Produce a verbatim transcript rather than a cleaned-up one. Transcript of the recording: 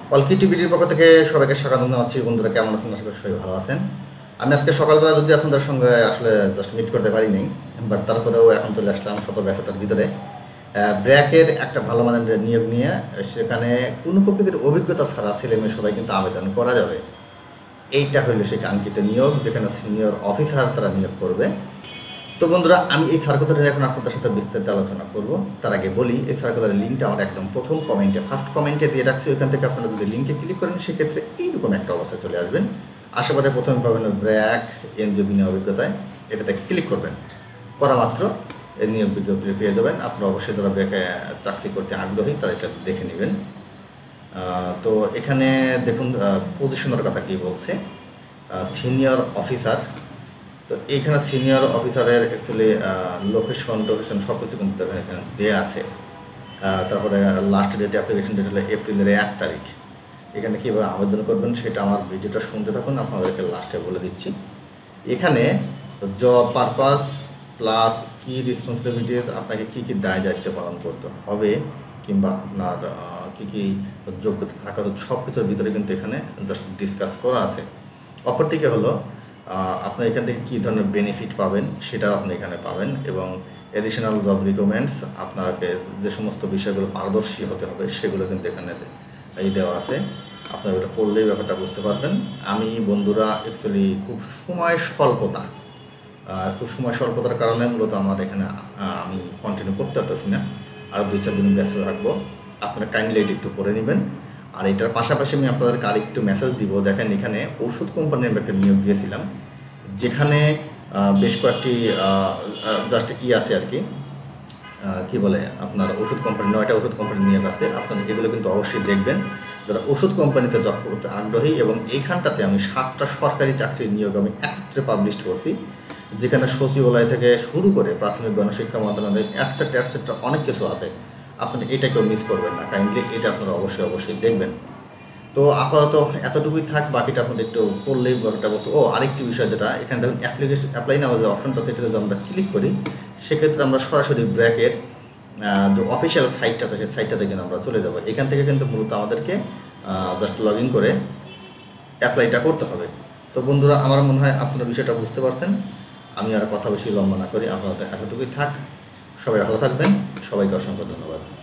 অলকি টিভিটির পক্ষ থেকে সবাইকে স্বাগত জানাচ্ছি। বন্ধুরা কেমন আছেন? আশা করি সবাই ভালো আছেন। আমি আজকে সকালবেলা যদি আপনাদের সঙ্গে আসলে জাস্ট মিট করতে পারিনি, বাট তারপরেও এখন চলে আসলাম শত ব্যস্ততার ভিতরে। ব্র্যাকের একটা ভালো মানের নিয়োগ নিয়ে, সেখানে কোনো প্রকৃতির অভিজ্ঞতা ছাড়া ছেলেমেয়ে সবাই কিন্তু আবেদন করা যাবে। এইটা হইল সেই কাঙ্ক্ষিত নিয়োগ, যেখানে সিনিয়র অফিসার তারা নিয়োগ করবে। তো বন্ধুরা, আমি এই সার্কুলার এখন আপনাদের সাথে বিস্তারিত আলোচনা করব। তার আগে বলি, এই সার্কুলারের লিঙ্কটা আমার একদম প্রথম কমেন্টে ফার্স্ট কমেন্টে দিয়ে রাখছি। ওইখান থেকে আপনারা যদি লিঙ্কে ক্লিক করেন, সেক্ষেত্রে এইরকম একটা অবস্থায় চলে আসবেন। আশেপাশে প্রথমে পাবেন ব্র্যাক এনজিও বিনা অভিজ্ঞতায়, এটাতে ক্লিক করবেন। করা মাত্র এই নিয়োগ বিজ্ঞপ্তি পেয়ে যাবেন। আপনারা অবশ্যই যারা ব্র্যাকে চাকরি করতে আগ্রহী তারা এটা দেখে নেবেন। তো এখানে দেখুন পজিশনের কথা কী বলছে, সিনিয়র অফিসার। তো এইখানে সিনিয়র অফিসারের অ্যাকচুয়ালি লোকেশন টোকেশন সব কিছু কিন্তু এখানে দেওয়া আছে। তারপরে লাস্ট ডেট, অ্যাপ্লিকেশন ডেট হলো এপ্রিলের এক তারিখ। এখানে কীভাবে আবেদন করবেন সেটা আমার ভিডিওটা শুনতে থাকুন, আপনাদেরকে লাস্টে বলে দিচ্ছি। এখানে জব পারপাস প্লাস কি রেসপন্সিবিলিটিস, আপনাকে কী কী দায় দায়িত্ব পালন করতে হবে, কিংবা আপনার কী কী যোগ্যতা থাকা, সব কিছুর ভিতরে কিন্তু এখানে জাস্ট ডিসকাস করা আছে। অপরদিকে হলো আপনি এখান থেকে কী ধরনের বেনিফিট পাবেন সেটা আপনি এখানে পাবেন, এবং এডিশনাল জব রিকোয়ারমেন্টস, আপনাকে যে সমস্ত বিষয়গুলো পারদর্শী হতে হবে সেগুলো কিন্তু এখানে এই দেওয়া আছে। আপনার এটা পড়লেই ব্যাপারটা বুঝতে পারবেন। আমি বন্ধুরা অ্যাকচুয়ালি খুব সময় স্বল্পতা খুব সময় স্বল্পতার কারণে মূলত আমার এখানে আমি কন্টিনিউ করতে পারতেছি না, আরও দুই চার দিন ব্যস্ত থাকবো। আপনারা কাইন্ডলি এটা একটু করে নেবেন। আর এটার পাশাপাশি আমি আপনাদেরকে আরেকটু মেসেজ দিব। দেখেন, এখানে ওষুধ কোম্পানির একটা নিয়োগ দিয়েছিলাম, যেখানে বেশ কয়েকটি জাস্ট ই আছে আর কি, কী বলে আপনার ওষুধ কোম্পানি, নয়টা ওষুধ কোম্পানির নিয়োগ আছে। আপনারা এগুলো কিন্তু অবশ্যই দেখবেন যারা ওষুধ কোম্পানিতে জব করতে আগ্রহী। এবং এইখানটাতে আমি সাতটা সরকারি চাকরির নিয়োগ আমি একত্রে পাবলিশ করছি, যেখানে সচিবালয় থেকে শুরু করে প্রাথমিক গণশিক্ষা মন্ত্রণালয় অ্যাটসেট্রা অ্যাটসেট্রা অনেক কিছু আছে। আপনারা এটাকেও মিস করবেন না, কাইন্ডলি এটা আপনারা অবশ্যই অবশ্যই দেখবেন। তো আপাতত এতটুকুই থাক, বাকিটা আপনাদের একটু পড়লেই ব্যাপারটা বলছে। ও আরেকটি বিষয়, যেটা এখানে দেখুন অ্যাপ্লিকেশন অ্যাপ্লাই নাও যে অপশনটা, সেটাতে যদি আমরা ক্লিক করি, সেক্ষেত্রে আমরা সরাসরি ব্র্যাকের যে অফিসিয়াল সাইটটা আছে সেই সাইটটাতে কিন্তু আমরা চলে যাবো। এখান থেকে কিন্তু মূলত আমাদেরকে জাস্ট লগ ইন করে অ্যাপ্লাইটা করতে হবে। তো বন্ধুরা, আমার মনে হয় আপনারা বিষয়টা বুঝতে পারছেন। আমি আর কথা বেশি লম্বা না করি, আপনাদের এতটুকুই থাক। সবাই ভালো থাকবেন, সবাইকে অসংখ্য ধন্যবাদ।